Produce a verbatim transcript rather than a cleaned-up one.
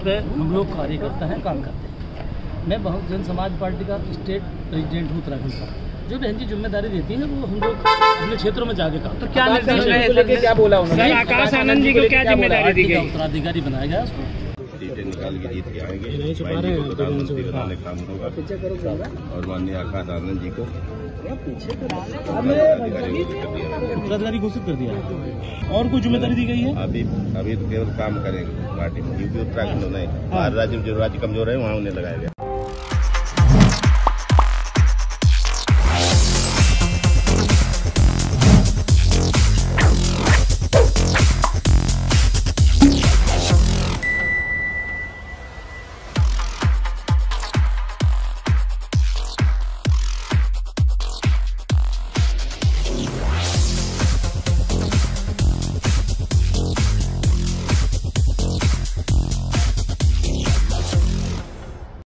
पे हम लोग कार्यकर्ता हैं, काम करते हैं। मैं बहुजन समाज पार्टी का स्टेट प्रेसिडेंट हूँ उत्तराखंड का। जो बहन जी जिम्मेदारी देती है वो हम लोग अपने क्षेत्रों में जाके काम। तो क्या निर्देश रहे, क्या बोला उन्होंने? आकाश आनंद जी को क्या जिम्मेदारी दी गई? उत्तराधिकारी बनाया गया उसको। सीटें निकाल के जीत के आएंगे, प्रधानमंत्री बनाने काम होगा और माननीय आकाश आनंद जी को उत्तराधिकारी घोषित कर दिया। और कोई जिम्मेदारी दी गई है? अभी अभी तो केवल काम करेंगे पार्टी में, यूपी उत्तराखंड नहीं, राज्य जो राज्य कमजोर है वहाँ उन्हें लगाया गया।